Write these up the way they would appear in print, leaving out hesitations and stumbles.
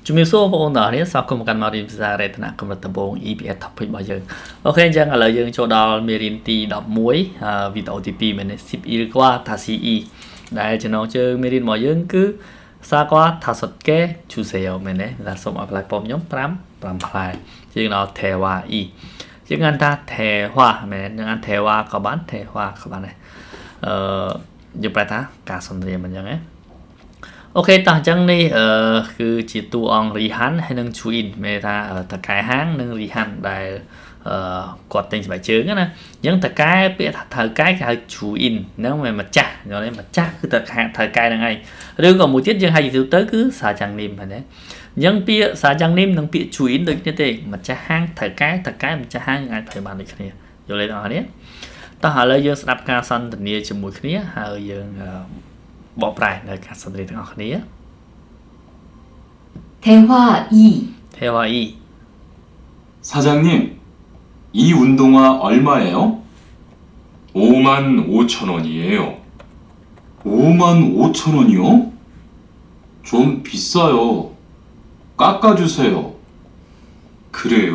ជំរាបសួរបងប្អូនទាំងអស់គ្នាស្វាគមន៍មកកាន់មករៀនភាសារតនកម្រិតដំបូង EPS Topic របស់យើងអូខេអញ្ចឹងឥឡូវយើងចូលដល់មេរៀនទី11វីដេអូទី2មែនទេ 10 il qua ta CE ដែលចំណងជើងមេរៀនរបស់យើងគឺសាqua ta sot ke chuseo មែនទេដែលសូមឲ្យផ្លែប៉ុមខ្ញុំ5ផ្លែយើងដល់ thewa e យើងអានថា thewa មែនយើងអាន thewa ក៏បាន thewa ក៏បានដែរយើងប្រែថាការសំរៀងអញ្ចឹងណាអូខេតោះអញ្ចឹងនេះគឺជាតួអង្គរីហាន់ហើយនឹង Chuin មានថាតកែហាងនិងរីហាន់ដែលគាត់ទិញស្បែកជើងណាអញ្ចឹងតកែពាក្យថាថៅកែគេហៅ Chuin ហ្នឹងមិនម្ចាស់យល់ទេម្ចាស់គឺតកែថៅកែហ្នឹងឯងឬក៏មួយទៀតយើងហៅទៅគឺសាចាំងនីមហ្នឹងណាអញ្ចឹងពាក្យសាចាំងនីមនិងពាក្យ Chuin ដូចគ្នាទេម្ចាស់ហាងថៅកែម្ចាស់ហាងអាចប្រើបានដូចគ្នាយល់ទេបងប្អូនតោះឥឡូវយើងស្ដាប់ការសន្ទនាជាមួយគ្នាហើយយើងបកប្រែនៅការសន្ទនាទាំងអស់គ្នា 대화 2 사장님, 이 운동화 얼마예요? 5만 5천 원이에요. 5만 5천 원이요? 좀 비싸요. 깎아주세요. 그래요?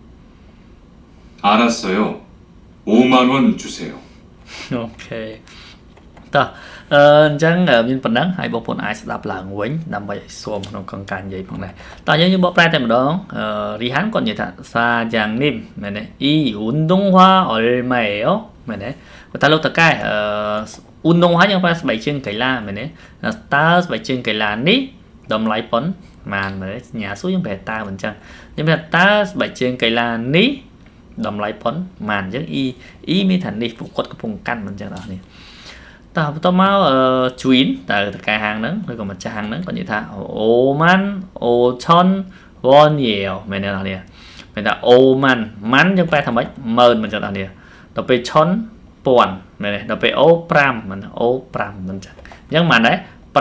알았어요. 5만 원 주세요. 오케이. តោះអញ្ចឹងមានប៉ុណ្ណឹងហើយបងប្អូនអាចស្ដាប់ឡើងវិញដើម្បីឲ្យស្គាល់ក្នុងក្នុងការនិយាយផងដែរតោះយើងបកប្រែតែម្ដងរីហានគាត់និយាយថាសាយ៉ាងនីមមែនទេអ៊ីឧនដុងហွာអលម៉េអូមែនទេគាត់ថាលោកតកែឧនដុងហွာយើងប្រើស្បែកជើងកីឡាមែនទេតើស្បែកជើងកីឡានេះតម្លៃប៉ុន្មានមែនទេញ៉ាស៊ូយើងប្រែតើមិនអញ្ចឹងខ្ញុំថាតើស្បែកជើងកីឡានេះតម្លៃប៉ុន្មានអញ្ចឹងអ៊ីមានថានេះពួកគាត់កំពុងកាន់មិនអញ្ចឹងដល់នេះតើបន្តមកChuin តើតកែហាងហ្នឹងឬក៏ម្ចាស់ហាងហ្នឹងគាត់និយាយថាអូម៉ាន់អូឆុនវ៉នយេមែនទេអ្នកនេះមែនថាអូម៉ាន់ម៉ាន់យើងប្រែថាម៉េច10000មិនចឹងអ្នកនេះដល់ពេលឆុន1000មែនទេដល់ពេលអូ5មិនអូ5មិនចឹងអញ្ចឹងម៉ាន់ដែរ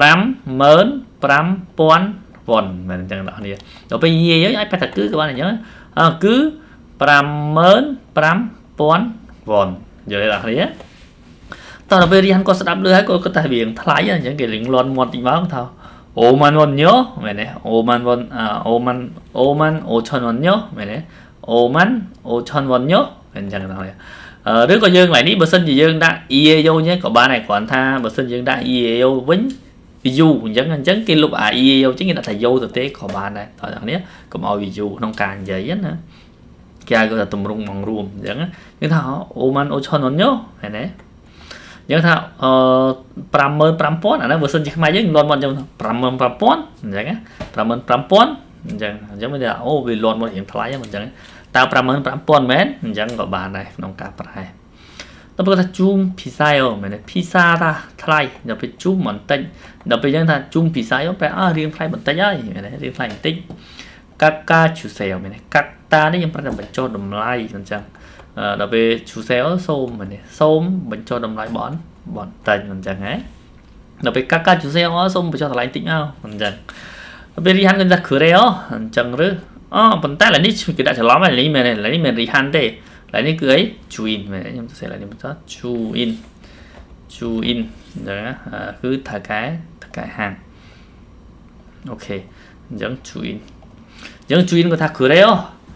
55000វ៉នមែនចឹងអ្នកនេះដល់ពេលយេយើងអាចប្រែថាគឺក៏បានអញ្ចឹងគឺ55000វ៉នយល់ទេអ្នកនេះតើដល់ពេលរៀនគាត់ស្ដាប់លឺហើយគាត់តែរៀងថ្លៃអញ្ចឹងគេរៀងលន់មាត់តិចមកថាអូម៉ាន់វ៉នញ៉ូមែនទេអូម៉ាន់វ៉នអូម៉ាន់អូឆុនវ៉នញ៉ូមែនទេអូម៉ាន់អូឆុនវ៉នញ៉ូអញ្ចឹងដល់ហើយឬក៏យើងឡើយនេះបើសិនជាយើងដាក់ EAO ញ៉េក៏បានដែរគ្រាន់ថាបើសិនយើងដាក់ EAO វិញ view អញ្ចឹងគេលុបអា EAO ចឹងគេដាក់ថា yo ទៅទេក៏បានដែរតើអ្នកនេះកុំឲ្យ view ក្នុងការនិយាយណាគេហៅថាទម្រង់មករួមអញ្ចឹងយើងថាអូម៉ាន់អូឆុនវ៉នញ៉ូមែនទេយើងថា55000អាហ្នឹងបើសិនជាខ្មែរយើងលន់មកអញ្ចឹង55000អញ្ចឹងណា55000អញ្ចឹងមិនថាអូវាលន់មករៀងថ្លៃហ្នឹងអញ្ចឹងតើ55000មែនអញ្ចឹងក៏បានដែរក្នុងការប្រែទៅបើថាជូមភីសាយោមែនទេភីសាថាថ្លៃដល់ពេលជូមបន្តិចដល់ពេលយើងថាជូមភីសាយោប្រែរៀងថ្លៃបន្តិចហើយមែនទេរៀងថ្លៃបន្តិចកាកាជូសេយោមែនទេកាតានេះយើងប្រែតែបញ្ចុះតម្លៃអញ្ចឹងដល់ពេល Chuseo សូមមែនទេសូមបញ្ចុះតម្លៃបន្តិចមិនអញ្ចឹងហ៎ដល់ពេលកាកា Chuseo សូមបញ្ចុះតម្លៃតិចមកអញ្ចឹងដល់ពេលរីហាន់គេថា Kureo អញ្ចឹងឬប៉ុន្តែឡើយនេះគេដាក់ច្រឡំហើយនេះមែនទេឡើយនេះមិនរីហាន់ទេឡើយនេះគឺអី Chuin មែនទេខ្ញុំសរសេរឡើយនេះបន្ត Chuin អញ្ចឹងគឺថៅកែហាងអូខេអញ្ចឹង Chuin គាត់ថា Kureo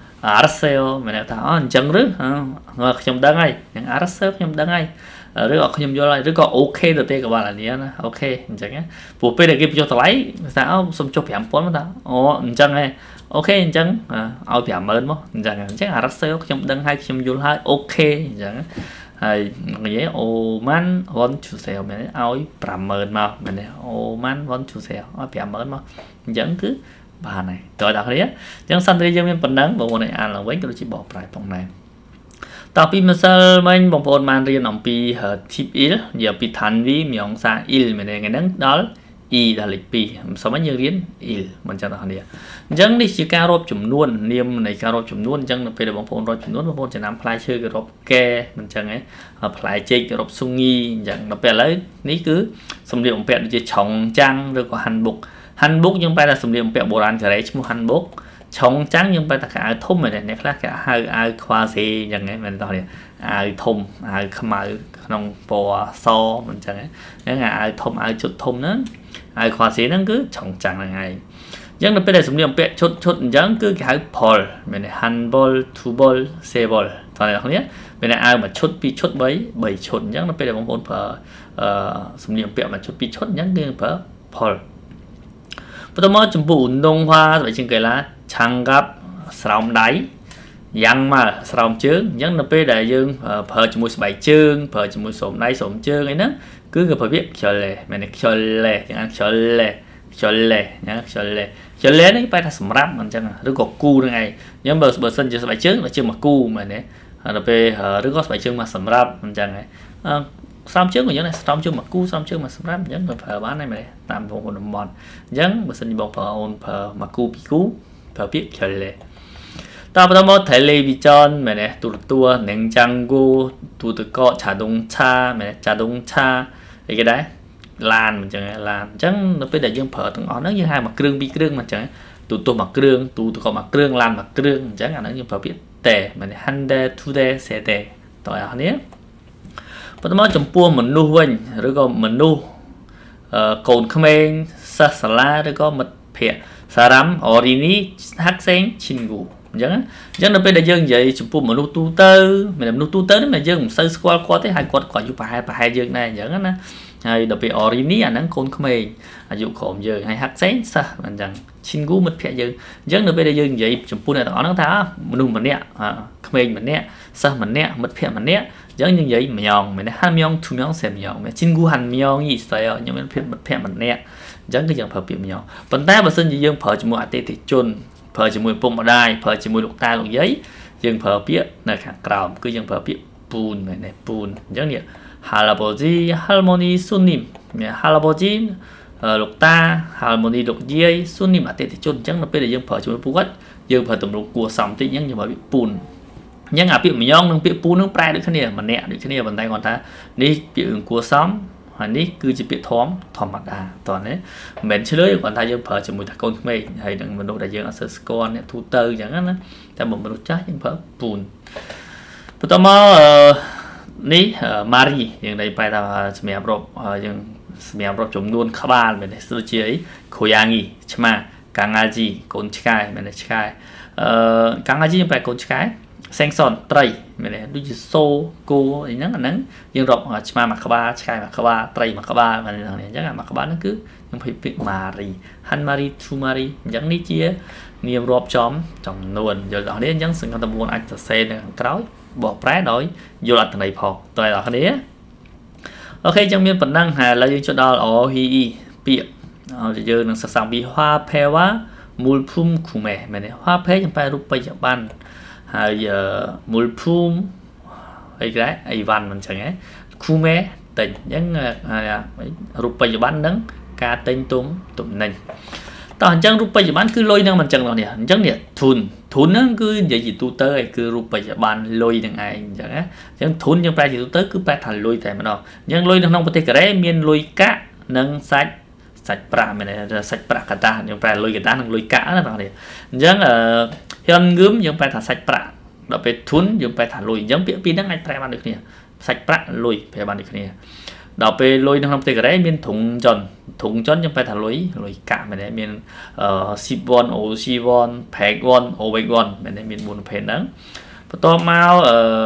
Araseo មែនថាអញ្ចឹងឬខ្ញុំដឹងហើយយ៉ាង Araseo ខ្ញុំដឹងហើយឬក៏ខ្ញុំយល់ហើយឬក៏អូខេទៅទេក៏បានអានេះណាអូខេអញ្ចឹងព្រោះពេលដែលគេបញ្ចុះតម្លៃថាសុំចុះ5000ថាអូអញ្ចឹងហ៎អូខេអញ្ចឹងឲ្យ50000មកអញ្ចឹង Araseo ខ្ញុំដឹងហើយខ្ញុំយល់ហើយអូខេអញ្ចឹងហើយនិយាយអូម៉ាន់វ៉នជូសេលមែនឲ្យ50000មកមែនទេអូម៉ាន់វ៉នជូសេលឲ្យ50000មកអញ្ចឹងគឺបានហើយតើដល់គ្នាអញ្ចឹងសន្ទនាយើងមានប៉ុណ្ណឹងបងប្អូនអានឡើងវិញក៏ដូចជាបកប្រែផងដែរតទៅពីម្សិលមិញបងប្អូនបានរៀនអំពី tip il និយាយពី Thanvi មៀងសា il មែនទេថ្ងៃហ្នឹងដល់ e ដល់លេខ2ម្សិលមិញយើងរៀន il មិនចឹងដល់គ្នាអញ្ចឹងនេះជាការរាប់ចំនួននាមនៃការរាប់ចំនួនអញ្ចឹងនៅពេលដែលបងប្អូនរាប់ចំនួនបងប្អូនចំណាំផ្លែឈើគេរាប់កែមិនចឹងហ៎ផ្លែចេកគេរាប់ស៊ុងីអញ្ចឹងដល់ពេលឥឡូវនេះគឺសម្លៀកបំពាក់ដូចជាឆុងចាំងឬក៏ហាន់បុកយើងបែរថាសម្លៀកបំពាក់បុរាណកូរ៉េឈ្មោះហាន់បុកឆុងចាំងយើងបែរថាកៅអៅធំមែនទេអ្នកខ្លះគេហៅអាវខ្វាសេអញ្ចឹងមែនតោះនេះអាវធំអាវខ្មៅក្នុងពណ៌សអញ្ចឹងហ្នឹងអាវធំអាវជុតធំហ្នឹងអាវខ្វាសេហ្នឹងគឺឆុងចាំងហ្នឹងឯង អ chẳng nó bây giờ súng niệm bẹ chốt chẳng cứ cái ball mình này hand ball two ball se ball toàn là không nhé mình này ai mà chốt bảy chốt chẳng nó bây giờ bóng bóng phở súng niệm bẹ mà chốt pi chốt chẳng cứ phở ball bắt đầu chấm bộ 운동 hoa vậy chừng cái là 장갑 sòng đáy yang mà sòng chướng chẳng nó bây giờ dương phở chấm mùi bảy chướng phở chấm mùi sòng đáy sòng chướng ấy nữa cứ cái phở biết chờ lệ mình này chờ lệ chẳng ăn chờ lệ nhá chờ lệ đấy phải là sầm ráp mình chẳng đứa có cu đây này nhưng bờ sân chỉ bảy chướng là chưa mà cu mà đấy nó về đứa có bảy chướng mà sầm ráp mình chẳng này sòng chướng của những này sòng chướng mà cu sòng chướng mà sầm ráp những người phở bán này mày làm vùng của đồng bọn những bờ sân bóng phở ôn phở mà cu phở biết chờ lệ ta bắt đầu thấy television mày này tua nền trang gu từ có trả đông cha cái đấy lan mình chẳng làm chẳng nó bây giờ dương phở từng nó như hai mặt kêu bị kêu mà chẳng tụ mặt kêu tụ có mặt kêu lan mặt kêu chẳng là nó như phở biết tè mà hande thu đe xe tè tội à nhé bắt đầu chấm pua mình nu vinh rồi có mình nu cồn khmer sa la rồi có mật phệ sa rắm orini hắc sen chingu chẳng nó bây giờ dương vậy chụp pua mình nu tu tơ mình làm nu tu tơ mà dương sơ squat qua tới hai quạt quả chụp hai dương này chẳng á hay đặc biệt orini anh con không mày dụ khổm giờ hay hắc sen sa mình rằng xin cú mất phệ giờ chẳng nó bây giờ dương vậy chụp pua này nó thả mình nè không mày mình nè sa mình nè mất phệ mình nè chẳng như vậy mình hai miong thu miong xem miong mình xin cú hành miong gì sao nhưng mình phệ mất phệ mình nè chẳng cái dạng phở biểu miong phần tay mà xin gì dương phở chỉ mua tê thì chôn phở chỉ mua bông mà đai phở chỉ mua lục ta lục giấy dương phở biết là khác cào cứ dương phở biết bùn này bùn chẳng như 할아버지 할머니 손님 할아버지 lục ta 할머니 lục dây 손님 à tết chôn chẳng là bây giờ dương phở chúng tôi dương phở tầm lục của sòng tí nhưng mà bị bùn nhưng à bị nhong nâng bị bùn nâng prai được cái này mà nè được cái này bàn tay còn ta đi bị của sóng hoàn đi cứ chỉ bị thóm mặt à toàn đấy mình chơi lưới còn ta dương phở chỉ mùi thạch con mày hay đừng mình đồ đại dương ở sơ con này thu tơ chẳng á ta một mình trái dương phở bùn bắt đầu ní Mariอย่างใดไปตามสมัยรบอย่างสมัยรบจมนวนขบานเป็นสุดเฉยโคยางีใช่ไหมกังอาจีโกนชิกายเป็นชิกายกังอาจียังไปโกนชิกายเซงซอนไตรเป็นดูจิโซโกอย่างนั้นยังรบใช่ไหมมาขบาชิกายมาขบาไตรมาขบามันอย่างนี้ยังมาขบานั่นคือยังไปเป็นมารีฮันมารีทูมารีอย่างนี้เจี๋ยนิยมรบจอมจมนวนอย่างนี้ยังสิ่งที่ตำรวจอาจจะเซนกร้อยbỏ trái đổi vô là thằng này phò tôi là cái đấy ok trong miền phần năng hà là dương cho đó ở hi bịa giờ năng sẵn bị hoa phe quá mùi phum khu mẹ này hoa phe trong phải rụp bây giờ ban giờ mùi phum ấy cái ấy văn mình chẳng ấy khu mẹ tỉnh những rụp bây giờ ban nắng ca tên tôm nành tao chẳng rụp bây giờ bán cứ lôi năng mình chẳng là nè chẳng nè thun nó cứ vậy gì tu tới cứ rụp bây giờ ban lôi đằng ai chẳng thun nhưng phải gì tu tới cứ phải thành lôi tại mà đâu nhưng lôi đằng nông có thể cái miền lôi cá nâng sạch bạ này sạch bạ cả ta nhưng phải lôi cái ta nâng lôi cá đó này chẳng hiện gươm nhưng phải thành sạch bạ đó về thun nhưng phải thành lôi giống pin năng ai phải ban được nè sạch bạ lôi phải ban được nè đó về lôi năng nông cái miền thùng chón nhưng phải thành lôi cá mà này miền sipon ô sipon pegwon ô pegwon mà này miền buồn phèn đó to mau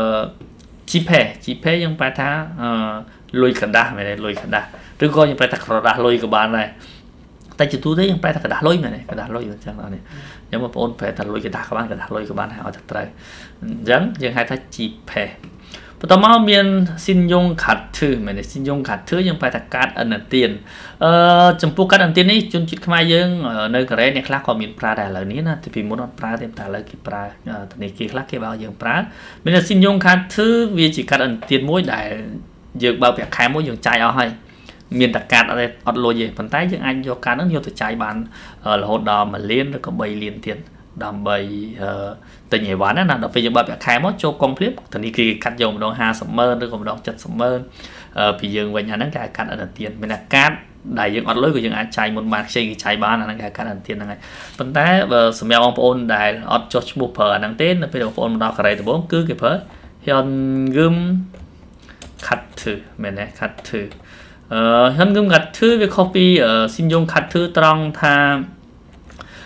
chi phe nhưng phải thá lôi khẩn đa mà này lôi khẩn đa rồi coi nhưng phải thật đa lôi của bạn này tay chỉ tu đấy nhưng phải thật đa lôi mà này đa lôi chẳng là này nhưng mà ôn phải thật lôi cái đa các bạn cái đa lôi của bạn họ thật trời giống nhưng hai thá chi pheต่อมาเมียนสินยงขัดถือเหมือนสินยงขัดถือยังไปถักการอันเตียนจำพวกการอันเตียนนี้จนจิตขมายยังในกระไรเนี่ยคลาความมีปลาแต่เหล่านี้นะที่พิมพ์นปลาเต็มแต่ละกี่ปลาตอนนี้กี่คลากี่บ่าวยังปลาเป็นสินยงขัดถือวิจิการอันเตียนมวยได้ยังบ่าวแบบขายมวยยังใจเอาให้เมียนถักการอะไรอัดโลยปันท้ายยังอันโยการนั้นโยตัวใจบานเราหดดอมาเลี้ยนแล้วก็ใบเลี้ยนเตียนดำใบแต่ใหญ่หวานนั่นเราไปยังแบบขายมดโจกองเพลียบตอนนี้คือคัดโยมดอง5 สมเมินหรือดอง7 สมเมินปียังวันนั้นการคัดอันเตียนเป็นการได้ยังอัดเลยก็ยังอัดใจหมดมาใช่ใจบ้านนั่นการคัดอันเตียนยังไงปัจจัยสมัยองค์ปนได้อัดจดบุพเพนั่งเต้นไปองค์ปนดาวกระไรตัวบ้องคือเก็บเพอฮอนกึมขัดถือเหมือนไงขัดถือฮอนกึมขัดถือไป copy สินยงขัดถือตรองทาง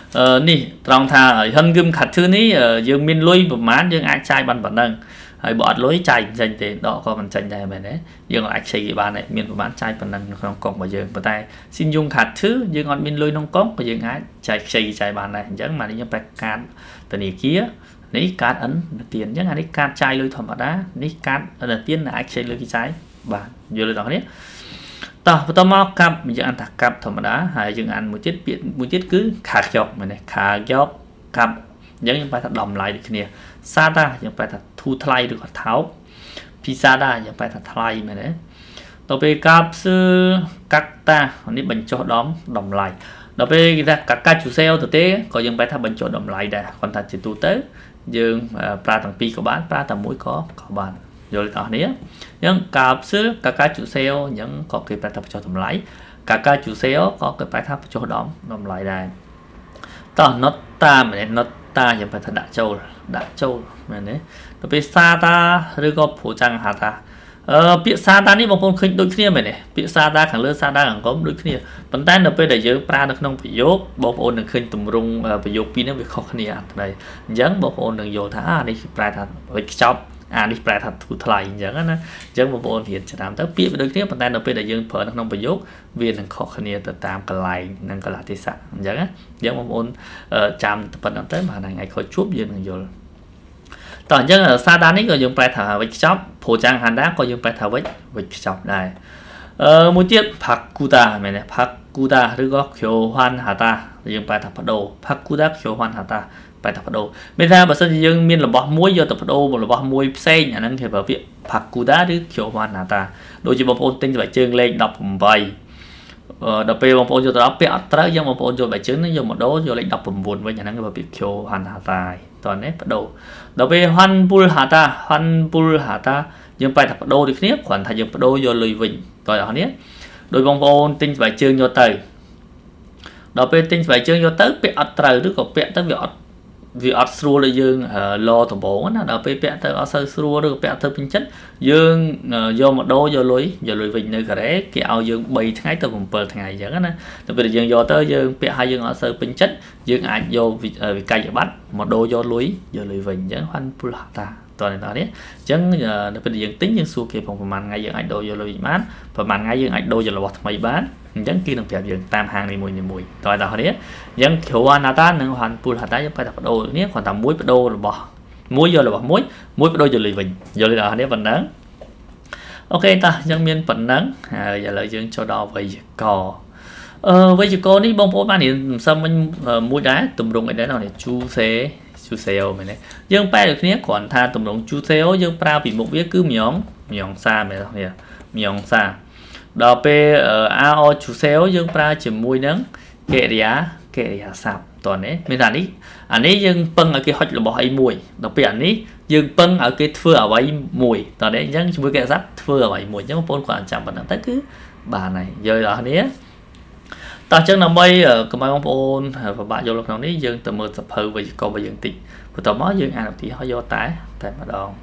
នេះត្រង់ថាហឹងគឹមខាត់ធឺនេះយើងមានលុយប្រហែលយើងអាចចាយបានប៉ុណ្ណឹងហើយបើអត់លុយចាយចេញទេដកក៏មិនចេញដែរមែនទេយើងអាចខ្ចីគេបានដែរមានប្រហែលចាយប៉ុណ្ណឹងក្នុងកុងរបស់យើងប៉ុន្តែស៊ីនយងខាត់ធឺយើងអត់មានលុយក្នុងកុងក៏យើងអាចចាយខ្ចីចាយបានដែរអញ្ចឹងមកនេះយើងប្រកាសធនាគារនេះកាតអិនទានអញ្ចឹងអានេះកាតចាយលុយធម្មតានេះកាតអិនទានអាចខ្ចីលុយគេចាយបានយល់ទេបងប្អូនតោះបន្តមកកាប់យើងអានថាកាប់ធម្មតាហើយយើងអានមួយទៀតពាក្យមួយទៀតគឺខាយកមែនទេខាយកកាប់អញ្ចឹងយើងបែរថាតម្លៃដូចគ្នាសាតាយើងបែរថាធូរថ្លៃឬក៏ថោកពីសាតាយើងបែរថាថ្លៃមែនទេទៅពេលកាប់សឺកាក់តានេះបញ្ចុះតម្លៃដល់ពេលគេថាកាកាជូសេលទៅទេក៏យើងបែរថាបញ្ចុះតម្លៃដែរគាត់ថាជាទូទៅយើងប្រើទាំងពីរក៏បានប្រើតែមួយក៏បានយល់ទេបងប្អូនអញ្ចឹងកាប់សឺកាកាជូសេលអញ្ចឹងក៏គេប្រើថាបញ្ចុះតម្លៃកាកាជូសេលក៏គេប្រើថាបញ្ចុះតម្លៃដែរតោះ not តាមែន not តាយើងបែរថាដាក់ចូលមែនទេដល់ពេលសាតាឬក៏ព្រួចាំងហាតាពាក្យសាតានេះបងប្អូនឃើញដូចគ្នាមែនទេពាក្យសាតាខាងលើសាតាខាងក្រោមដូចគ្នាប៉ុន្តែនៅពេលដែលយើងប្រើនៅក្នុងប្រយោគបងប្អូននឹងឃើញទម្រង់ប្រយោគពីរនេះវាខុសគ្នាអត់ទេអញ្ចឹងបងប្អូននឹងយល់ថានេះប្រែថាវិច្ចប់អានេះប្រែថាធូរថ្លៃអញ្ចឹងណាអញ្ចឹងបងប្អូនរៀនចាំទៅពាក្យវាដូចគ្នាប៉ុន្តែនៅពេលដែលយើងប្រើនៅក្នុងប្រយោគវានឹងខុសគ្នាទៅតាមកន្លែងនិងកលៈទេសៈអញ្ចឹងណាអញ្ចឹងបងប្អូនចាំប៉ុណ្្នឹងទៅបានថ្ងៃខុសជួបយើងនឹងយល់តោះអញ្ចឹងសាតានេះក៏យើងប្រែថាវិច្ចប់ព្រួចាំងហាតាក៏យើងប្រែថាវិច្ចប់ដែរមួយទៀតផាគូតាមែនទេផាគូតាឬក៏ខ្យោហាន់ហាតាយើងប្រែថាបដូរផាគូតាខ្យោហាន់ហាតាបែរថាបដូរមានថាបើសិនជាយើងមានរបស់មួយយកទៅបដូររបស់មួយផ្សេងអាហ្នឹងគេប្រើពាក្យផាគូតាឬខ្យោហាន់ហាតាដូចជាបងប្អូនទិញស្បែកជើងលេខ18ដល់ពេលបងប្អូនយកទៅដល់ពាក្យអត់ត្រូវយើងបងប្អូនយកស្បែកជើងនេះយកមកដូរយកលេខ19វិញអាហ្នឹងគេប្រើពាក្យខ្យោហាន់ហាតាតោះនេះបដូរដល់ពេលហាន់ពុលហាតាយើងបែរថាបដូរដូចគ្នាគ្រាន់ថាយើងបដូរយកលុយវិញតោះអានេះដោយបងប្អូនទិញស្បែកជើងយកទៅដល់ពេលទិញស្បែកជើងយកទៅពាក់អត់ត្រូវឬក៏ពាក់ទៅវាអត់ស្រួលឲ្យយើងលដំបងណាដល់ពេលពាក់ទៅអត់សូវស្រួលឬក៏ពាក់ទៅពេញចិត្តយើងយកមកដូរយកលុយវិញនៅកូរ៉េគេឲ្យយើង3ថ្ងៃទៅ7ថ្ងៃអញ្ចឹងណាដល់ពេលយើងយកទៅយើងពាក់ឲ្យយើងអត់សូវពេញចិត្តយើងអាចយកវិក័យប័ត្រមកដូរយកលុយវិញអញ្ចឹងហាន់ពុលហាតាតើនេះអញ្ចឹងនៅពេលយើងទិញយើងសួរគេប្រហែលថ្ងៃយើងអាចដូរយកលុយបានប្រហែលថ្ងៃយើងអាចដូរយករបស់ថ្មីបានអញ្ចឹងគេនឹងប្រាប់យើងតាមហាងនីមួយតើដល់នេះអញ្ចឹងគ្រូណាតានិងហាន់ពូលហាតាយើងបែរថាបដូរនេះគ្រាន់តែមួយបដូររបស់មួយយករបស់មួយបដូរយកលុយវិញយល់ទេដល់នេះប៉ុណ្ណឹងអូខេតោះអញ្ចឹងមានប៉ុណ្ណឹងហើយឥឡូវយើងចូលដល់វេយ្យាករណ៍វេយ្យាករណ៍នេះបងប្អូនបានរៀនសំមិញមួយដែរទម្រង់អីដែរនេះជូសេអូមែនទេយើងបែរដូចគ្នាគ្រាន់ថាទម្រង់ជូសេអូយើងប្រើពីមុខវាគឺម្យ៉ងសាមែនទេម្យ៉ងសាដល់ពេលAO ជូសេអូយើងប្រើជាមួយនឹងកិរិយាសព្ទតើនេះមានថានេះអានេះយើងពឹងឲ្យគេហុចរបស់អីមួយដល់ពេលអានេះយើងពឹងឲ្យគេធ្វើអ្វីមួយតើនេះអញ្ចឹងជាមួយកិរិយាសព្ទធ្វើអ្វីមួយអញ្ចឹងបងប្អូនគាត់ចាំប៉ុណ្ណឹងទៅគឺបានហើយយល់ដល់គ្នាតោះអញ្ចឹងដើម្បីកុំឲ្យបងប្អូនពិបាកយល់ក្នុងនេះយើងទៅមើលសភៅវេយ្យាករណ៍របស់យើងតិចបន្ទាប់មកយើងអានឧទាហរណ៍យកតែម្ដង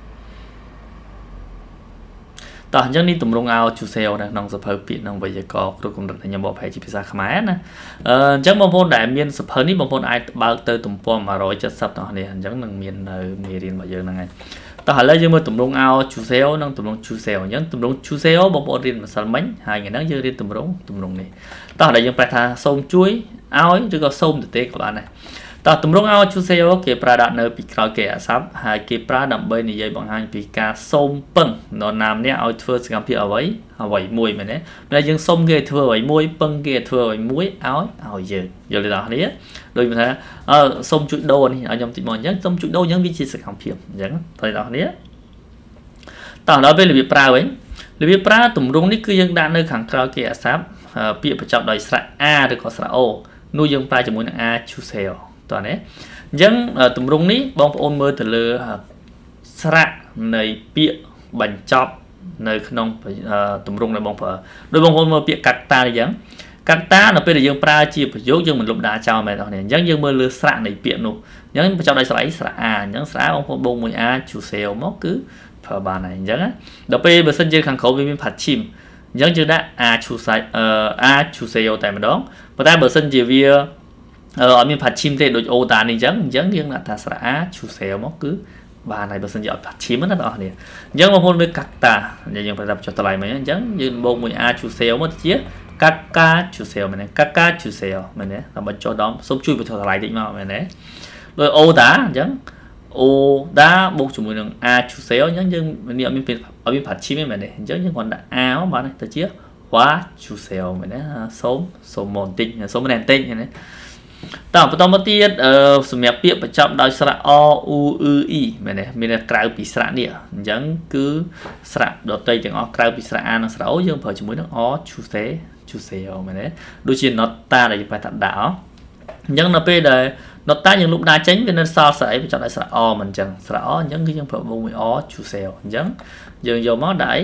តោះអញ្ចឹងនេះទម្រង់AO ជូសេអូនៅក្នុងសភៅពាក្យក្នុងវេយ្យាករណ៍គ្រប់កម្រិតដែលខ្ញុំបកប្រែជាភាសាខ្មែរណាអញ្ចឹងបងប្អូនដែលមានសភៅនេះបងប្អូនអាចបើកទៅទំព័រ170ទាំងនេះអញ្ចឹងនឹងមាននៅមេរៀនរបស់យើងហ្នឹងហើយតោះឥឡូវយើងមើលទម្រង់AO ជូសេអូនិងទម្រង់ជូសេអូអញ្ចឹងទម្រង់ជូសេអូបងប្អូនរៀនម្សិលមិញហើយថ្ងៃហ្នឹងយើងរៀនទម្រង់នេះតោះឥឡូវយើងប្រែថាសូមជួយឲ្យឬក៏សូមទៅទេក៏បានដែរតោះទម្រង់AO ជូសេអូគេប្រើដាក់នៅពីក្រោយកិរិយាសព្ទហើយគេប្រើដើម្បីនិយាយបង្ហាញពីការសូមពឹងនរណាម្នាក់ឲ្យធ្វើសកម្មភាពអ្វីមួយមែនទេតែយើងសូមគេធ្វើអ្វីមួយពឹងគេធ្វើអ្វីមួយឲ្យយើងយល់ទេដល់គ្នាដូចថាសូមជួយដូរនេះឲ្យខ្ញុំតិចមកអញ្ចឹងសូមជួយដូរអញ្ចឹងវាជាសកម្មភាពអញ្ចឹងទៅដល់គ្នាតោះដល់ពេលរបៀបប្រើវិញរបៀបប្រើទម្រង់នេះគឺយើងដាក់នៅខាងក្រោយកិរិយាសព្ទពាក្យបញ្ចប់ដោយស្រៈ a ឬក៏ស្រៈ o នោះយើងប្រើជាមួយនឹង a ជូសេអូតើណាអញ្ចឹងទម្រង់នេះបងប្អូនមើលទៅលើស្រៈនៃពាក្យបញ្ចប់នៅក្នុងទម្រង់ដែលបងប្រើដោយបងប្អូនមើលពាក្យកាត់តាអញ្ចឹងកាត់តានៅពេលដែលយើងប្រើជាប្រយោគយើងមិនលុបដាចោលមែនទេអញ្ចឹងយើងមើលលើស្រៈនៃពាក្យនោះអញ្ចឹងបញ្ចប់ដោយស្រៈអីស្រៈ a អញ្ចឹងស្រៈបងប្អូនបូកមួយ a ជូសេអូមកគឺប្រើបានហើយអញ្ចឹងដល់ពេលបើសិនជាខាងក្រោមវាមានផាត់ឈីមអញ្ចឹងយើងដាក់ a ជូសេអូតែម្ដងប៉ុន្តែបើសិនជាវា ở miền Bắc chim thế đối ô ta này chẳng riêng là ta xã chủ xèo móc cứ bà này bớt sân dọ Bắc chim nó đó nè chẳng mà môn với cắt ta nhưng phải đọc cho ta lại mấy chẳng nhưng bộ mùi a chủ xèo mất chứ cắt ca chủ xèo mình này cắt ca chủ xèo mình này là mình cho đó sống chui vào cho ta lại định mà mình này rồi ô ta chẳng ô đá bộ chủ mùi đường a chủ xèo nhưng mình ở miền Bắc chim mình này chẳng nhưng còn đã áo bà này ta chứ quá chủ xèo mình đấy sống mòn tinh sống đèn tinh nàyต่อมาที่สมัยเปียประจำโดยสระออูอีมันเนี่ยมีกลายปีสระเนี่ยยังคือสระดอกเตยจังกลายปีสระอันสระโอยังพอจะมือนึกชูเซลมันเนี่ยดูจีนอตตาอะไรไปตัดดาวยังนับไปเลยนอตตายังลูกดาเจนเป็นนักสาวใส่ไปจับได้สระอมันจังสระอยังคือยังพอวงมือชูเซลยังโยมอได้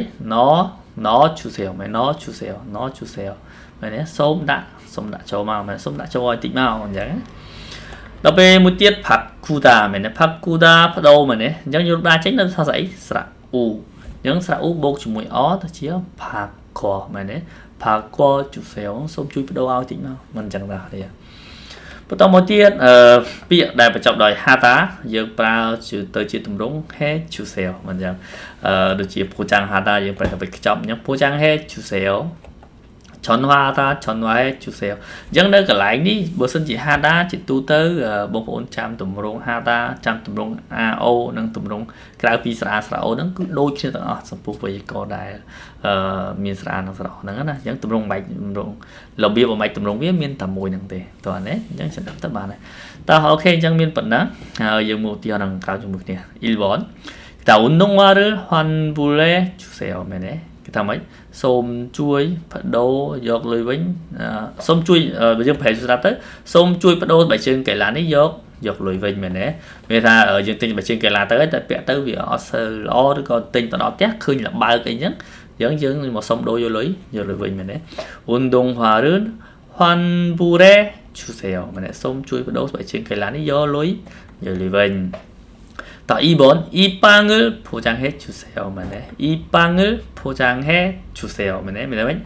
nóชูเซลไหมชูเซลมันเนี่ยส้มดะโจมามันส้มดะโจอยติดมาอย่างนี้เราไปมุดเตียดผักคูดาเหมือนเนี่ยผักคูดาผักโดเหมือนเนี่ยยังอยู่บ้านเช่นนั้นใส่สระอูยังสระอูโบกจมูกตัวเชี่ยวผักคอเหมือนเนี่ยผักคอจุดเซลส้มจุยผักโดเอาติดมามันจังไรเลยพอต้องมุดเตียดเปียได้ประจับโดยฮาตาเยอะเปล่าจุดตัวจุดตุ่มรุ้งแค่จุดเซลมันจังดูจีผู้จังฮาตายังไปจับยังผู้จังแค่จุดเซลชนว่าจุดเซลยังเดินกับไหลนี่บทสัญญาดาจิตตูเตอร์บงโอนจำตุ่มรงฮาดาจำตุ่มรงอาโอนั่งตุ่มรงกลายปีสระโอนั่งคือโดยเชื่อต่อสมบูรณ์ไปก็ได้มีสระนั่งสระนั่งนะยังตุ่มรงใบตุ่มรงเราเบี้ยบใบตุ่มรงเบี้ยมีแต่มวยนั่งเตะตัวนี้ยังฉันดับตั้งบ้านเลยแต่โอเคยังมีปัญหายังมูที่นั่งกลางจมูกเนี่ยอิลบอนแต่อุ่นนุ่งว่าหรือฮันบูเล่จุดเซลไม่เนี่ยทำไมส้มช่วยผัดโดยกเลยวิ่งส้มช่วยไปยังแผ่สุดท้ายส้มช่วยผัดโดไปเชิงไก่ล้านนี่ยกเลยวิ่งเหมือนนี้เวลายังติงไปเชิงไก่ล้านแต่เปียเตอร์vì ở sơ lo rồi cònติงตอนđó chắc khơi là ba cái nhá giống mộtส้มโดยเลยวิ่งเหมือนนี้อุ่นดงhòa rươn hoan bu re chú xèoเหมือนนี้ส้มช่วยผัดโดไปเชิงไก่ล้านนี่เลยวิ่งต่อ2번 이 빵을 포장해 주세요. 만에 이 빵을 포장해 주세요. 만에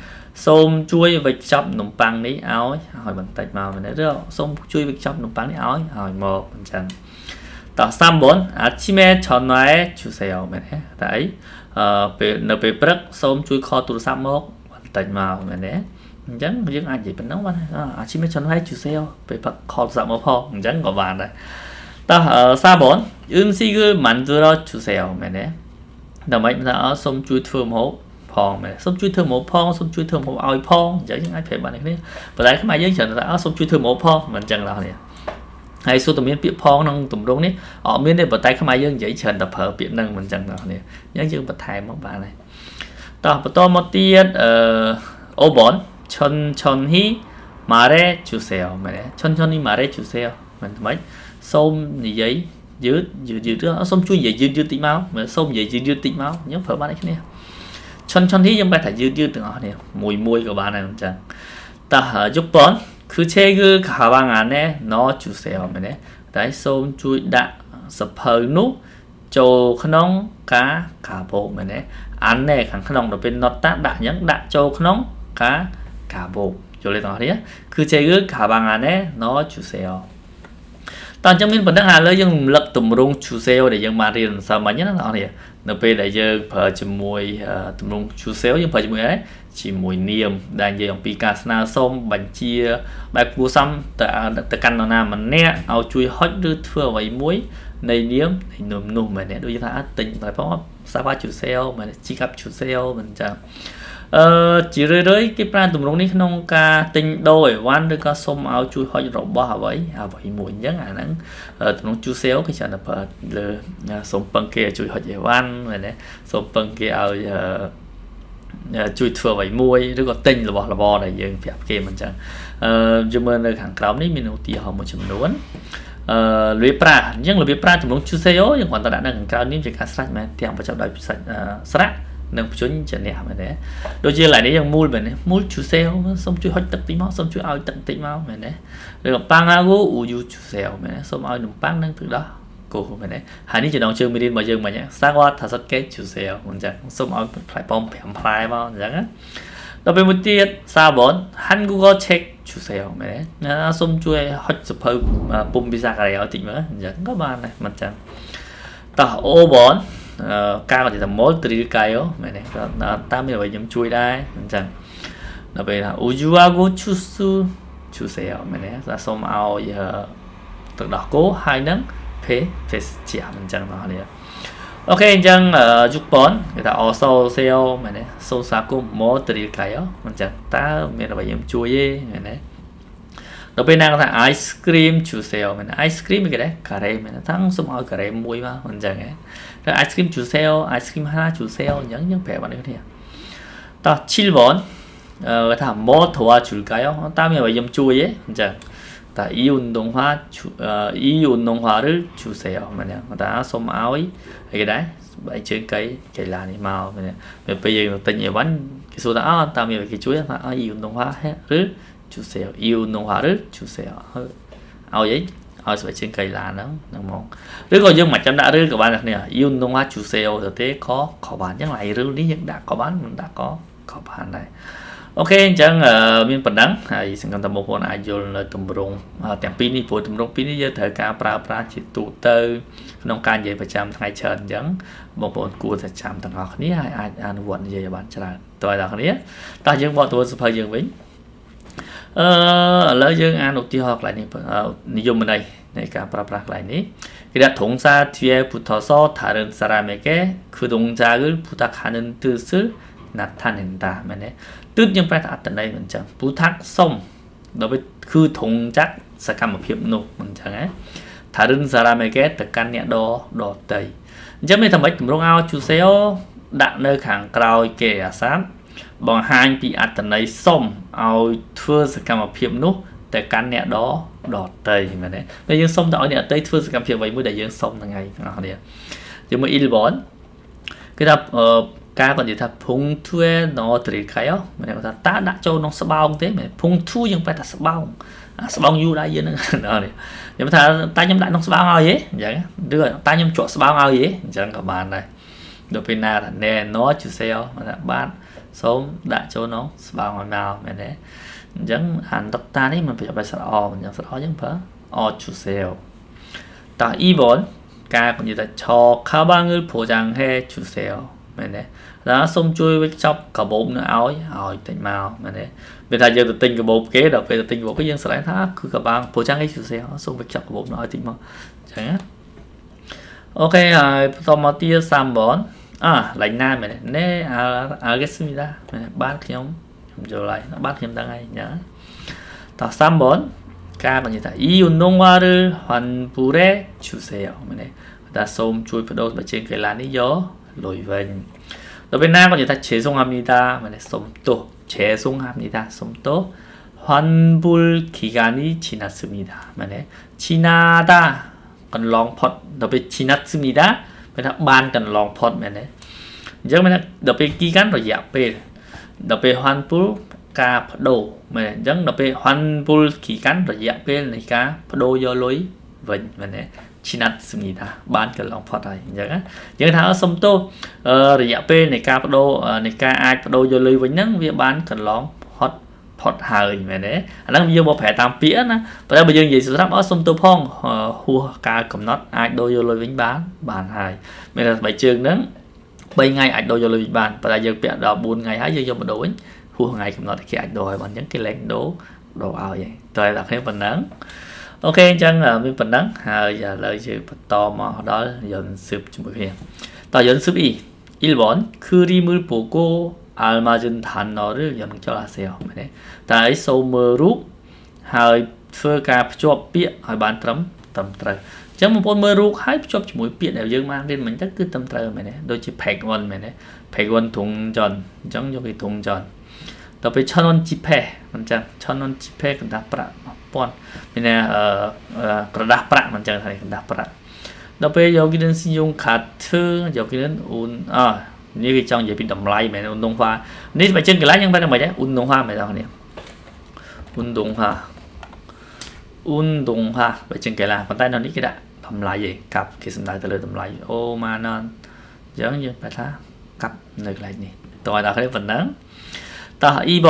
솜 chuối vịt chop nấm băng ní áo hỏi bằng tay màu mình đấy 솜 chuối vịt chop nấm băng ní áo hỏi một phần trăm.ต่อ 3번 아침에 전화해 주세요. 만에 đấy nợ bớt 솜 chuối kho tủ sắm mốc bằng tay màu mình đấy chẳng ai gì bên đó mà 아침에 전화해 주세요. về bật kho sắm mốc ho chẳng có bàn đây. 4번 음식을 만들어 주세요. 매네. 다음에 솜 chuối thơm hộp phong 매네. 솜 chuối thơm hộp phong, 솜 chuối thơm hộp oi phong. Chẳng ai phải bạn này. Và lại cái máy dân chẳng là 솜 chuối thơm hộp phong mình chẳng là này. Hay số tụi miền Việt phong năng tụm đúng đấy. Ở miền đây bật tay cái máy dân giấy chẳng tập hợp Việt năng mình chẳng là này. Dân dân bật thai một bạn này.ต่อ một tiết 5번 천천히 말해 주세요. 매네. 천천히 말해 주세요. mình mấy xôm gì vậy dữ đó xôm chui vậy dữ tị máu mà xôm vậy dữ tị máu nhớ phở bạn ấy cái này chân thí trong bài thải dữ từng họ này mùi của bạn này chẳng ta giúp bón cứ che cứ 가방 안에 넣어주세요 mình đấy đấy xôm chui đã sập hờ nút châu khăn cá cả bộ mình đấy ăn này khăn khăn đầu bên nó ta đã nhấn đã châu khăn cá cả bộ rồi lên đó đấy cứ che cứ 가방 안에 넣어주세요 ตอนจังมินเป็นนักงานเลยยังเลิกตุ่มรุงชูเซลเดี๋ยวยังมาเรียนสมัยนี้นั่นเนี่ยในปีใดยังเผยจมวยตุ่มรุงชูเซลยังเผยจมวยอะไรจีมวยเนียมได้ยังปีกาสนาส้มบัญชีแบบกูซ้ำแต่กันนามันเนี่ยเอาช่วยฮอตดื้อเพื่อไว้มวยในเนียมในนุ่มๆเหมือนเนี่ยโดยเฉพาะติ่งเพราะว่าสภาพชูเซลมันจีกับชูเซลมันจะchỉ rồi cái plan tụm lông ní không ca tinh đôi quan được có xôm áo chui hỏi rồi bỏ vậy mùi nhớ nắng tụm lông chui xéo cái chuyện là xôm băng kia chui hỏi vậy quan này đấy xôm băng kia áo chui thừa vậy mùi rồi có tinh là bò này dương phép kia mình chẳng cho nên là hàng cám ní mình ưu tiên họ một chấm nuốn lưới pra nhưng là lưới pra tụm lông chui xéo nhưng còn ta đã hàng cám ní chỉ cá sạch mà tiệm vào trong đời sạch nâng chuyến chân đẹp mà đấy đôi khi lại đấyยังมูลแบบนี้มูลชูเซลส้มช่วยฮอตตักตีม้าส้มช่วยเอาตักตีม้าแบบนี้rồi cònปังอากูอูยูชูเซลแบบนี้ส้มเอาหนุ่มปังนั่งtừ đó côแบบนี้หานี่จะน้องเชื่อไม่ได้มายังมาเนี่ยสร้างว่าถ้าสักเกตชูเซลมันจะส้มเอาพลายปอมแผงพลายมาอย่างนั้นเราไปมุดที่4번 한국어 책 주세요. 네. 좀ជួយហុចសភៅពុំភាសាកូរ៉េឲ្យតិចមើលអញ្ចឹងក៏បានដែរមិនចឹងតោះអូបនការក៏និយាយថា multrir까요 មែនទេតាមមានអ្វីខ្ញុំជួយដែរអញ្ចឹងដល់ពេលថា 우유하고 주스 주세요 មែនទេសូមឲ្យទឹកដោះគោហើយនឹងភេសជ្ជៈអញ្ចឹងបងប្អូនអូខេអញ្ចឹង6គេថា also sale មែនទេសូមសាគម multrir까요 អញ្ចឹងតើមានអ្វីខ្ញុំជួយទេមែនទេដល់ពេលណាគេថា ice cream juice មែន ice cream គេដែរការ៉េមែនថាសូមឲ្យការ៉េមួយមកអញ្ចឹងហ៎តែ ice cream juice ice cream 하나 주세요 អញ្ចឹងយើងប្រាប់បាននេះគ្នាតោះ7번គេថា 뭐 도와줄까요 តើមានអ្វីខ្ញុំជួយទេអញ្ចឹងតើ 이 운동화를 주세요 មែនទេតើសូមឲ្យអីគេដែរបើជើងកីឡានេះមកមែនទេពេលយើងទិញអីវ៉ាន់គេសួរថាតើមានអ្វីគេជួយថា이 운동화를 주세요. 이 운동화를 주세요. ឲ្យអីឲ្យស្បែកជើងកីឡាហ្នឹងមកឬក៏យើងមិនចាំដាក់ឬក៏បានគ្នា 이 운동화 주세요 ទៅទេក៏បានអញ្ចឹងឡាយឬនេះយើងដាក់ក៏បានមិនដាក់ក៏បានដែរអូខេអញ្ចឹងមានប៉ុណ្ណឹងហើយសង្ឃឹមថាបងប្អូនអាចយល់នៅទម្រង់ទាំងពីរនេះព្រោះទម្រង់ពីរនេះយើងត្រូវការប្រើប្រាស់ជាទូទៅក្នុងការនិយាយប្រចាំថ្ងៃច្រើនអញ្ចឹងបងប្អូនគួរតែចាំទាំងអស់គ្នាហើយអាចអនុវត្តនិយាយឲ្យបានច្រើនតើបងប្អូនគ្នាតោះយើងបកទៅសភៅយើងវិញឥឡូវយើងអានឧទាហរណ៍កន្លែងនេះនិយមន័យនៃការប្រើប្រាស់កន្លែងនេះគេថា동사 뒤에 붙어서 다른 사람에게 그 동작을 부탁하는 뜻을 나타낸다 មែនទេ뜻យើងប្រែថាអត្ថន័យមិនចឹង 부탁 សុំដល់ពេលគឺ 동작 សកម្មភាពនោះមិនចឹងហ៎ 다른 사람에게 ទៅកាន់អ្នកដទៃអញ្ចឹងមានតែមិនតម្រង់ឲ្យ 주세요 ដាក់នៅខាងក្រោយគេអាសានបង្ហាញពីអត្ថន័យសុំឲ្យធ្វើសកម្មភាពនោះទៅកាន់អ្នកដទៃមែនទេពេលយើងសុំទៅឲ្យអ្នកដទៃធ្វើសកម្មភាពអ្វីមួយដែលយើងសុំហ្នឹងហើយបងប្អូនយើងមើល 1번 គេថាការគាត់និយាយថា 봉투에 넣어드릴까요 មែនទេគាត់ថាតើដាក់ចូលក្នុងស្បោងទេមែន 봉투 យើងប្រែថាស្បោងស្បោងយូរដែរយើងហ្នឹងខ្ញុំថាតើខ្ញុំដាក់ក្នុងស្បោងឲ្យទេអញ្ចឹងឬតើខ្ញុំជក់ស្បោងឲ្យទេអញ្ចឹងក៏បានដែរដល់ពេលណាថា 네 넣어주세요 ថាបានសូមដាក់ចូលក្នុងស្បោងឲ្យមកមែនទេអញ្ចឹងអានដុកតានេះមិនប្រយោគឲ្យស្រអអញ្ចឹងស្រអយើងប្រើអ주세요តោះ 2번 ការនិយាយថាឆ가방을 포장해 주세요 មែនទេថាសូមជួយវិចប់កាបូបនៅឲ្យតិចមកមែនទេពេលថាយើងទៅទិញកាបូបគេដល់ពេលទៅទិញកាបូបគេយើងស្រែកថាគឺកាបាំង 포장해 주세요 សូមវិចប់កាបូបនៅឲ្យតិចមកអញ្ចឹងណាអូខេហើយបន្តមកទៀត 3번ឡើងណាមែនទេ 네 알겠습니다 មែនទេបានខ្ញុំយល់ហើយបានខ្ញុំដឹងហើយអញ្ចឹងតោះ 3번 ការនិយាយថា 이 운동화를 환불해 주세요 មែនទេថាសូមជួយបដូរបើជើងកីឡានេះយកលុយវិញដល់ពេលណាគាត់និយាយថា 죄송합니다 មែនទេសូមទោស 죄송합니다 សូមទោស 환불 기간이 지났습니다 មែនទេ 지나다 កន្លងផុតដល់ពេល 지났습니다 មានថាបានកន្លងផុតមែនទេអញ្ចឹងមានថាដល់ពេលគីកាន់រយៈពេលដល់ពេល 환불 ការបដូរមែនអញ្ចឹងដល់ពេល 환불 គីកាន់រយៈពេលនៃការបដូរយកលុយវិញមែនទេ지났습니다 បានកន្លងផុតហើយអញ្ចឹងយើងថាសុំទោសរយៈពេលនៃការបដូរនៃការអាចបដូរយកលុយវិញហ្នឹងវាបានកន្លងផុតហើយមែនទេអាហ្នឹងយើងមកប្រែតាមពាក្យណាប៉ុន្តែបើយើងនិយាយស្រាប់សុំទោសផងហួសការកំណត់អាចដូរយកលុយវិញបានហើយមានតែស្បែកជើងហ្នឹង3ថ្ងៃអាចដូរយកលុយវិញបានប៉ុន្តែយើងពាក់ដល់4ថ្ងៃហើយយើងយកមកដូរវិញហួសថ្ងៃកំណត់គេអាចដូរឲ្យបានអញ្ចឹងគេលែងដូរឲ្យហើយតែដល់គ្នាប៉ុណ្ណឹងអូខេអញ្ចឹងមានប៉ុណ្ណឹងហើយឥឡូវយើងបន្តមកដល់연습ជាមួយគ្នាតើ연습 1번 그림을 보고 알맞은 단어를 연결하세요 មែនទេតើសូមមើលរូបហើយធ្វើការភ្ជាប់ពាក្យឲ្យបានត្រឹមត្រូវអញ្ចឹងបងប្អូនមើលរូបហើយភ្ជាប់ជាមួយពាក្យដែលយើងបានរៀនមិញទៅគឺត្រឹមត្រូវមែនទេដូចជា page 1 មែនទេ page 1 동전 អញ្ចឹងយកពី 동전 ដល់ពេល 천원 지폐 អញ្ចឹង 천원 지폐 កណ្ដាស់ប្រាក់1000មានក្រដាស់ប្រាក់មិនចឹងថាក្រដាស់ប្រាក់ដល់ពេលយកគេនឹងសញ្ញងខាត់ធ្វើយកគេនឹងនេះគេចង់និយាយពីតម្លៃមែនឧនដុងហ្វានេះបើជើងកន្លែងយ៉ាងបែបហ្នឹងមិនទេឧនដុងហ្វាមែនទេអ្នកឧនដុងហ្វាបើជើងកន្លែងប៉ុន្តែនៅនេះគេដាក់តម្លៃឯងកាប់គេសំដៅទៅលើតម្លៃអូម៉ាណនអញ្ចឹងយើងបែរថាកាប់នៅកន្លែងនេះតោះដល់គ្នាប៉ុណ្ណឹងតោះ 2번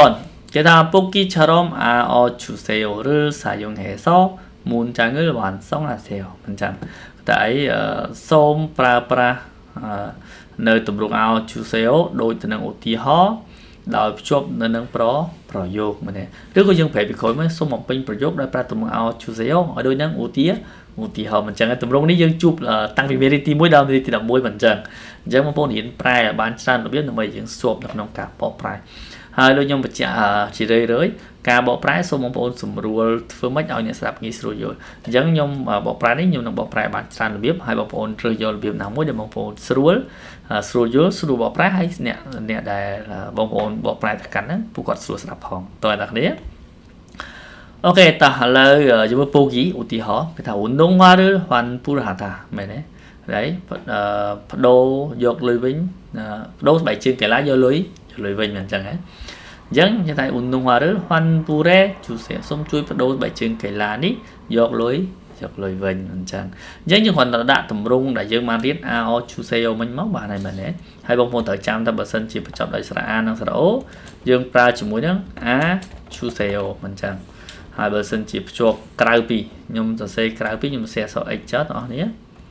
게다가 뽑기처럼 아어주세요를 사용해서 문장을 완성하세요. 문장. tại xôm pra nơi tụm ruộng ao chú xéo đôi từ năng oti ho đào chốt nơi năng pro vô mà nè trước có dân phải bị khối mới xôm một pin pro vô đôi pra tụm ruộng ao chú xéo ở đôi năng oti ho mình chẳng tụm ruộng ní dân chụp tăng vitality muối đào thì đậm muối mình chẳng chẳng mà phong hiện prai bán san được biết là mấy dân xôm được nông cả bỏ prai hai đôi nhung bật chỉ rơi rơi cả bỏ prai xôm một phong sum rùa phương mấy ao nhà sạp nghĩ rồi rồi chẳng nhung bỏ prai đấy nhung bỏ prai bán san được biết hai bỏ phong rơi rồi biết nào muối để bỏ phong rùa sưu bỏ prai hay nè để bỏ phong bỏ prai tất cả đấy phụ quạt sưu sạp hòn tôi đặc đấy ok ta lời chúng tôi gì uti họ cái thảo 운동 화를 환불하다 mày đấy bắt đầu dọc lưới vinh đố bảy chương cái lá do lưới vinh mình chẳng hết dẫn như tại 운동 화를 환불해 주세요 xong chui bắt đầu bảy chương cái lá ní dọc lưới vinh mình chẳng giống như hoàn đã tầm rung đại dương mang riết ao 주세요 mình móc bà này mình hay bông phong thời trăm ta bờ sân chỉ chọn đại sra an năng sra o dương pra chỉ muốn nhá 주세요 mình chẳng hai bờ sân chỉ cho cài pi nhưng giờ xây cài pi nhưng xe sợ x chết đó nhé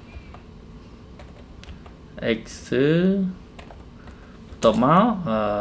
x tổ máu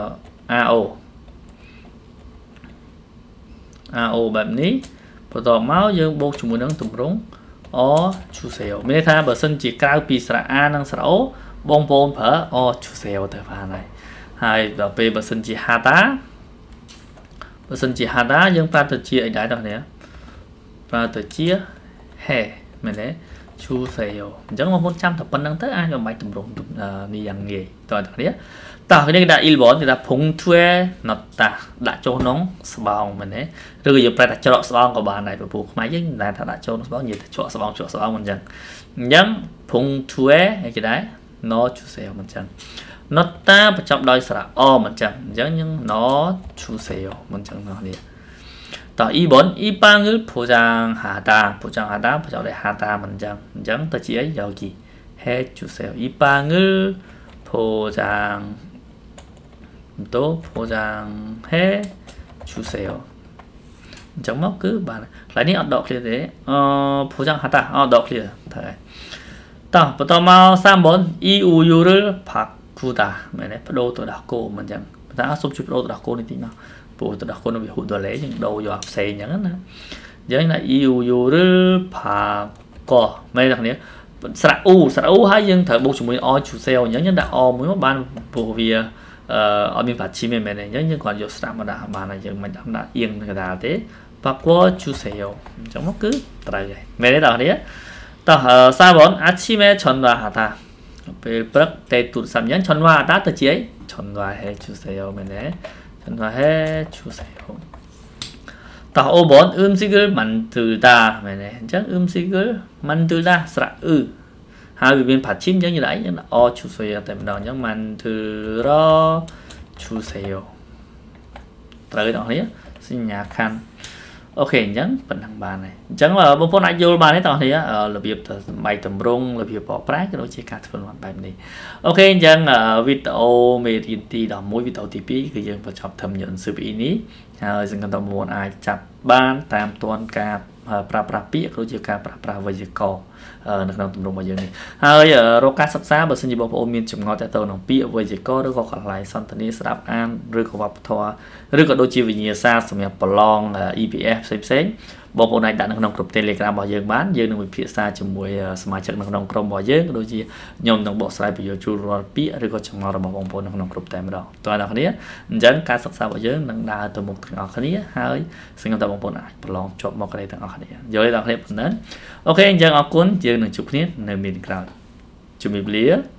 aoแบบนี้ต่อmáu dương bố chúng muốn tụm rúng 주세요 mình tha bờ sân chỉ cài pi sra a năng sra o bông bông phở 주세요 từ pha này hai bờ sân chỉ hata bờ sân chỉ hata dương pha từ chia đại đó nè pha từ chia hè mình đấy 주세요 chẳng mà 100 thập phân năng tới ai mà máy tụm rung đi dạng nghề toàn đấy tạo cái này đã 1번 thì đã 봉투에 넣었다 đã cho nóng sòng mình đấy rồi giờ phải đặt cho sòng của bạn này buộc máy chứ là đã cho nó sòng nhiều cho sòng mình chẳng nhấn 봉투에 cái đấy nó 주세요 mình chẳng 넣었다 trong đôi sả mình chẳng nhấn nó 주세요 mình chẳng nó đi 또 2번 이 빵을 포장하다 포장대 하다 문장 또 지에 여기 해주세요. 이 빵을 포장해 주세요. 정말 cứ bạn lại đi đọc liền thế 포장하다 đọc liền thôi. 또 mau 3번 이 우유를 바꾸다 mình bắt đầu từ cô mình chẳng ta xúc chụp đầu từ cô này tí nào bộ từ đó con nó bị hụt đồ lẽ nhưng đầu vào xe nhẫn á giống là 이유를 바꿔 mấy đặc nghĩa sạ u hai dân thợ bộ chúng mình chủ sale nhớ nhân đã mới ban bộ vì ở bên phải chi này nhớ như còn vô sạ mà đã bàn này dân mình đã yên người ta thế 바꿔 주세요 giống nó cứ tại vậy mấy đấy đặc nghĩa 또 4번 아침에 전화하다 bớt tê tụt sầm nhấn 전화하다 từ chế 전화해 주세요 mấy 전화해 주세요. 또 5번 음식을 만들다 chắc 음식을 만들다 hai bên 받침 giống như đấy 주세요 때문에 giống 만들어 주세요 tới đó nhé xin nhà khăn ok nhấn phần thằng bà này chẳng là bông phone ai vô bà đấy tao thì là việc bài tầm rung là việc bỏ prác cái đó chỉ cả phần hoàn bài này ok chẳng video mê ti đỏ mũi video tvคือយើងប្រចាំធំញsự bị níហើយសង្កត់មកអាចចាប់បានតាមតនការប្រើប្រាស់ពាក្យដូចជាការប្រើប្រាស់វេយ្យាករណ៍នៅក្នុងទម្រង់របស់យើងនេះហើយរកការសិក្សាបើសិនជាបងប្អូនមានចម្ងល់ទាក់ទងនឹងពាក្យវេយ្យាករណ៍ឬក៏កន្លែងសន្ទនាស្ដាប់អានឬក៏វប្បធម៌ឬក៏ដូចជាវិញ្ញាសាសម្រាប់ប្រឡង EPF ផ្សេងៗបងប្អូនអាចដាក់នៅក្នុងក្រុម Telegram របស់យើងបានយើងនឹងវិភាសាជាមួយសមាជិកនៅក្នុងក្រុមរបស់យើងដូចជាខ្ញុំនឹងបកស្រាយពន្យល់ជូនរាល់ពាក្យឬក៏ចម្ងល់របស់បងប្អូននៅក្នុងក្រុមតែម្ដងតើអ្នកគ្នាអញ្ចឹងការសិក្សារបស់យើងនឹងដើរទៅមុខទាំងអស់គ្នាហើយសង្ឃឹមថាបងប្អូនអាចប្រឡងជាប់មកគ្នាទាំងអស់គ្នាយល់ទេបងប្អូនអូខេអញ្ចឹងអរគុណយើងនឹងជួបគ្នានៅមានក្រោយជំរាបលា